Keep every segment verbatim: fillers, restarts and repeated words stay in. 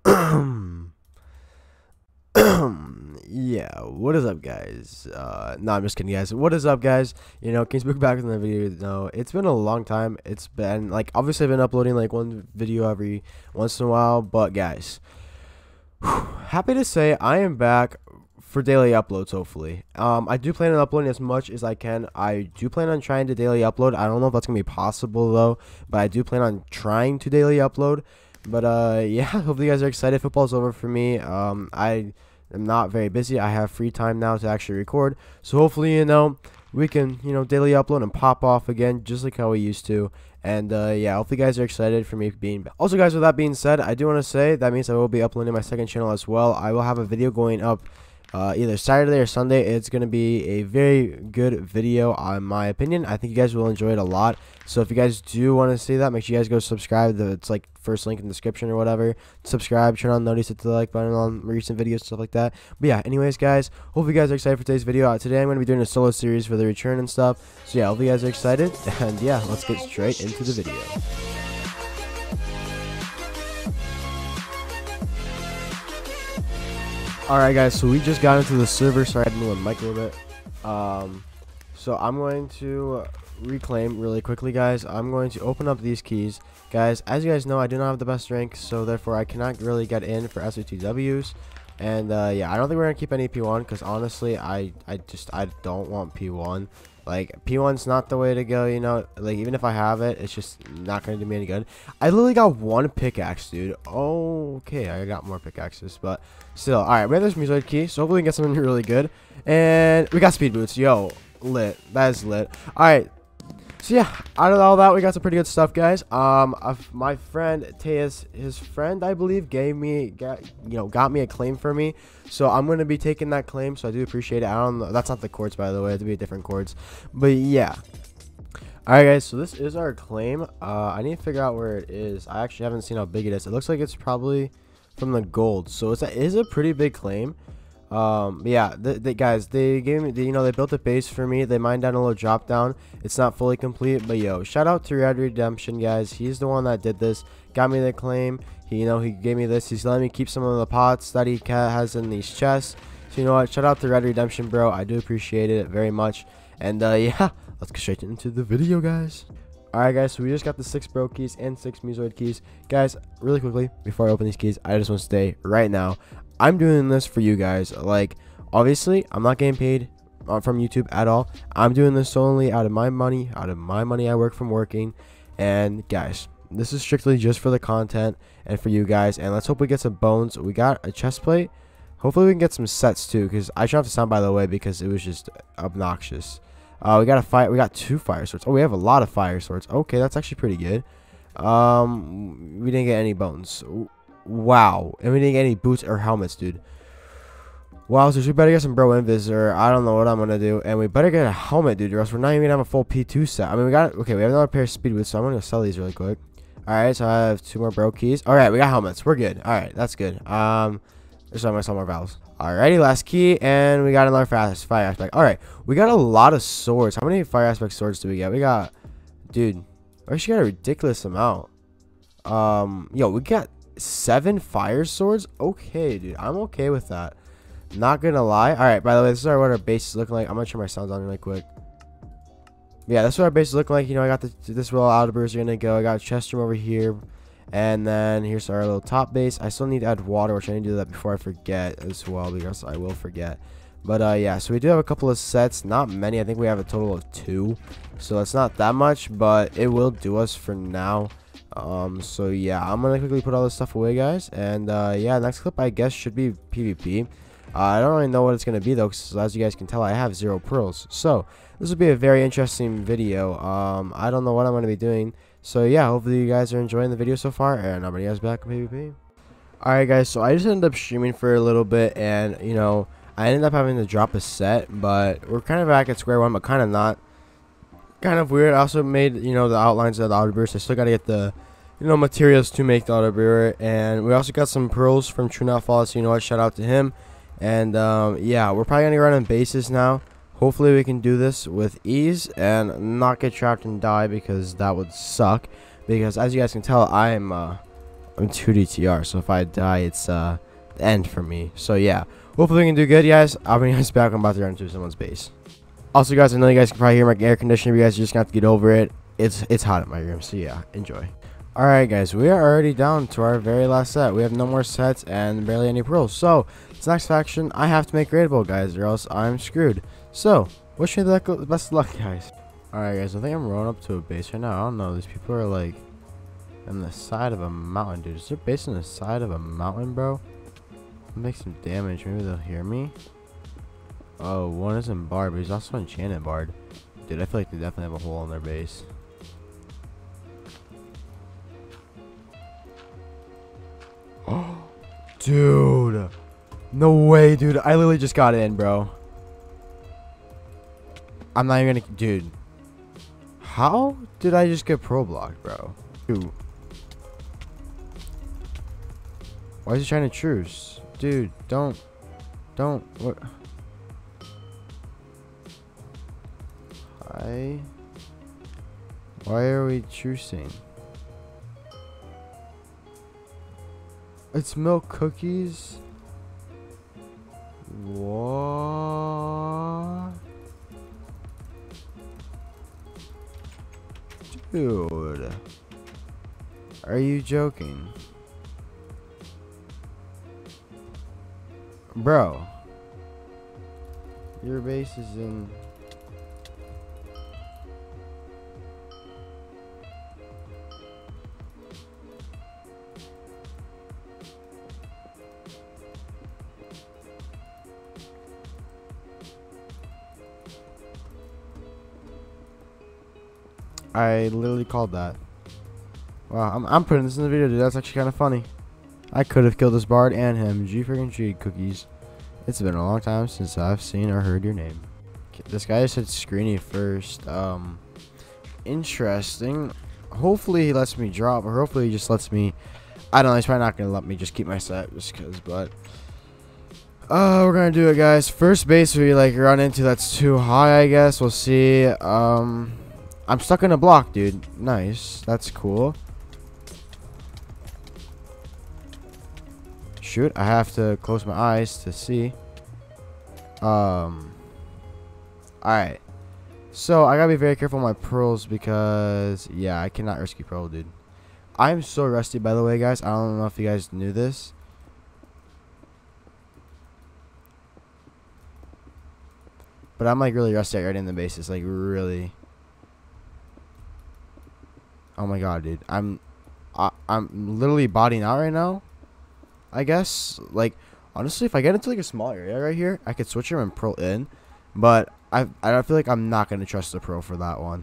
Yeah, what is up, guys? Uh, no, I'm just kidding, guys. What is up, guys? You know, Kingsbook back in the video. No, it's been a long time. It's been like obviously I've been uploading like one video every once in a while, but guys, happy to say I am back for daily uploads. Hopefully, um, I do plan on uploading as much as I can. I do plan on trying to daily upload. I don't know if that's gonna be possible though, but I do plan on trying to daily upload. But uh, yeah, hopefully you guys are excited. Football's over for me. Um, I. I'm not very busy. I have free time now to actually record. So hopefully, you know, we can, you know, daily upload and pop off again just like how we used to. And uh, yeah, hopefully you guys are excited for me being back. Also, guys, with that being said, I do want to say that means I will be uploading my second channel as well. I will have a video going up uh, either Saturday or Sunday. It's going to be a very good video, in my opinion. I think you guys will enjoy it a lot. So if you guys do want to see that, make sure you guys go subscribe. It's like first link in the description or whatever. Subscribe, turn on notice, hit the like button on recent videos, stuff like that. But yeah, anyways, guys, hope you guys are excited for today's video. Uh, today I'm going to be doing a solo series for the return and stuff. So yeah, hope you guys are excited. And yeah, let's get straight into the video. Alright, guys, so we just got into the server. Sorry, I had to move my mic a little bit. Um, so I'm going to reclaim really quickly, guys. I'm going to open up these keys. Guys, as you guys know, I do not have the best rank, so therefore I cannot really get in for S O T Ws. And uh, yeah, I don't think we're gonna keep any P one because honestly, I I just I don't want P one. Like, P one's not the way to go, you know. Like, even if I have it, it's just not gonna do me any good. I literally got one pickaxe, dude. Oh, okay, I got more pickaxes, but still. All right, we have this Musoid key, so hopefully we can get something really good. And we got speed boots. Yo, lit. That is lit. All right. So yeah, out of all that, we got some pretty good stuff, guys. Um, uh, my friend Teus, his friend, I believe, gave me, got, you know, got me a claim for me. So I'm gonna be taking that claim. So I do appreciate it. I don't know. That's not the chords, by the way. It to be different chords. But yeah. All right, guys. So this is our claim. Uh, I need to figure out where it is. I actually haven't seen how big it is. It looks like it's probably from the gold. So it's a, it is a pretty big claim. Um but yeah, the, the guys, they gave me the, you know, they built a base for me. They mined down a little drop down. It's not fully complete, but yo, shout out to Red Redemption, guys. He's the one that did this, got me the claim. He, you know, he gave me this. He's letting me keep some of the pots that he has in these chests. So you know what, shout out to Red Redemption, bro. I do appreciate it very much. And uh yeah, let's get straight into the video, guys. Alright, guys, so we just got the six bro keys and six Musoid keys. Guys, really quickly before I open these keys, I just want to say right now, I'm doing this for you guys. Like, obviously, I'm not getting paid uh, from YouTube at all. I'm doing this solely out of my money, out of my money I work from working. And guys, this is strictly just for the content and for you guys. And let's hope we get some bones. We got a chest plate. Hopefully we can get some sets too, because I shouldn't have to sound, by the way, because it was just obnoxious. Uh, we got a fire. We got two fire swords. Oh, we have a lot of fire swords. Okay, that's actually pretty good. Um, we didn't get any bones. Wow, and we didn't get any boots or helmets, dude. Wow, so we better get some bro invis, or I don't know what I'm gonna do. And we better get a helmet, dude, or else we're not even gonna have a full P two set. I mean, we got, okay, we have another pair of speed boots, so I'm gonna sell these really quick. Alright, so I have two more bro keys. Alright, we got helmets. We're good. Alright, that's good. Um, so I'm gonna sell more valves. Alrighty, last key, and we got another fast fire aspect. Alright, we got a lot of swords. How many fire aspect swords do we get? We got, dude, we actually got a ridiculous amount. Um, yo, we got seven fire swords. Okay, dude, I'm okay with that, not gonna lie. All right, by the way, this is our, what our base is looking like. I'm gonna turn my sounds on really quick. Yeah, that's what our base is looking like. You know, I got the, this roll Aldebers are gonna go. I got a chest room over here, and then here's our little top base. I still need to add water, which I need to do that before I forget as well, because I will forget. But uh yeah, so we do have a couple of sets, not many. I think we have a total of two, so it's not that much, but it will do us for now. Um so yeah, I'm gonna quickly put all this stuff away, guys. And uh yeah, next clip I guess should be PvP. uh, I don't really know what it's gonna be though, because as you guys can tell, I have zero pearls, so this will be a very interesting video. um I don't know what I'm gonna be doing, so yeah, hopefully you guys are enjoying the video so far, and I'll bring you guys back in PvP. Alright, guys, so I just ended up streaming for a little bit, and you know, I ended up having to drop a set, but we're kind of back at square one, but kind of not. Kind of weird. I also made, you know, the outlines of the auto burst. I still got to get the, you know, materials to make the auto brewer. And we also got some pearls from True Not False. So you know what, shout out to him. And um yeah, we're probably gonna run on bases now. Hopefully we can do this with ease and not get trapped and die, because that would suck. Because as you guys can tell, I'm uh I'm two D T R, so if I die, it's uh the end for me. So yeah, hopefully we can do good, guys. I'll bring you guys back. I'm about to run into someone's base. Also, guys, I know you guys can probably hear my air conditioner. You guys just have to get over it. It's it's hot in my room, so yeah, enjoy. Alright, guys, we are already down to our very last set. We have no more sets and barely any pearls. So this next faction, I have to make raidable, guys, or else I'm screwed. So wish me the best of luck, guys. Alright, guys, I think I'm rolling up to a base right now. I don't know. These people are like on the side of a mountain, dude. Is there a base on the side of a mountain, bro? I'll make some damage. Maybe they'll hear me. Oh, one is in Bard, but he's also enchanted Bard. Dude, I feel like they definitely have a hole in their base. Oh, dude. No way, dude. I literally just got in, bro. I'm not even gonna... Dude. How did I just get pro blocked, bro? Dude. Why is he trying to truce? Dude, don't. Don't. What? Hi. Why are we trucing? It's milk cookies? What? Dude. Are you joking? Bro. Your base is in... I literally called that. Wow, I'm, I'm putting this in the video, dude. That's actually kind of funny. I could have killed this Bard and him. G freaking G cookies. It's been a long time since I've seen or heard your name. This guy said Screeny first. Um, interesting. Hopefully he lets me drop, or hopefully he just lets me. I don't know. He's probably not gonna let me just keep my set just cause. But uh, we're gonna do it, guys. First base we like run into that's too high. I guess we'll see. Um. I'm stuck in a block, dude. Nice. That's cool. Shoot, I have to close my eyes to see. Um. Alright. So, I gotta be very careful with my pearls because, yeah, I cannot risky pearl, dude. I'm so rusty, by the way, guys. I don't know if you guys knew this. But I'm, like, really rusty at guarding the bases. Like, really... Oh my god, dude. I'm I, I'm literally bodying out right now. I guess. Like, honestly, if I get into like a small area right here, I could switch him and pro in. But I I feel like I'm not gonna trust the pro for that one.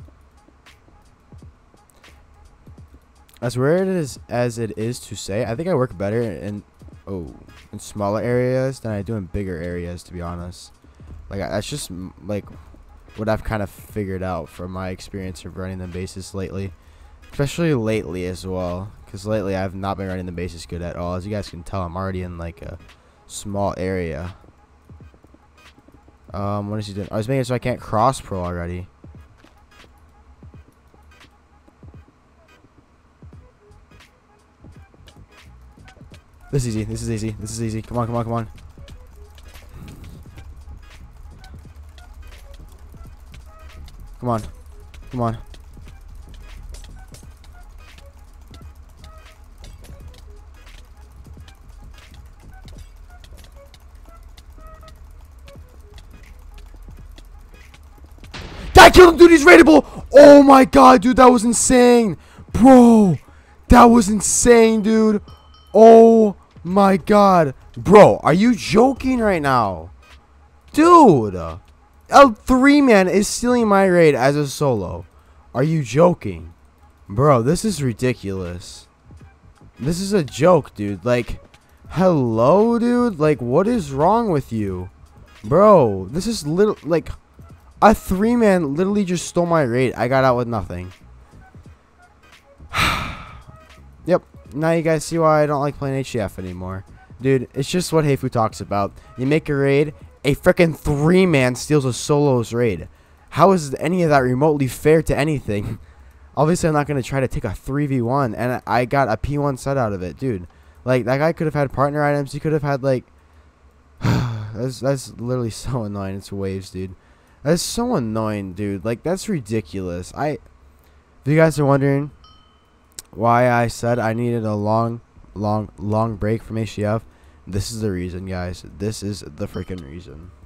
As weird as as it is to say, I think I work better in oh in smaller areas than I do in bigger areas, to be honest. Like, that's just like what I've kind of figured out from my experience of running the bases lately, especially lately as well, because lately I've not been running the bases good at all. As you guys can tell, I'm already in like a small area. Um, what is he doing? I was making it so I can't cross pro already. This is easy. This is easy. This is easy. Come on, come on, come on. Come on. Come on. That killed him, dude. He's raidable. Oh my god, dude. That was insane. Bro. That was insane, dude. Oh my god. Bro, are you joking right now? Dude. A three man is stealing my raid as a solo. Are you joking? Bro, this is ridiculous. This is a joke, dude. Like, hello, dude? Like, what is wrong with you? Bro, this is little like a three man literally just stole my raid. I got out with nothing. Yep. Now you guys see why I don't like playing H C F anymore. Dude, it's just what Heifu talks about. You make a raid, a freaking three man steals a solo's raid. How is any of that remotely fair to anything? Obviously, I'm not going to try to take a three v one, and I got a P one set out of it, dude. Like, that guy could have had partner items. He could have had, like... that's, that's literally so annoying. It's waves, dude. That's so annoying, dude. Like, that's ridiculous. I... If you guys are wondering why I said I needed a long, long, long break from H C F, this is the reason, guys. This is the freaking reason.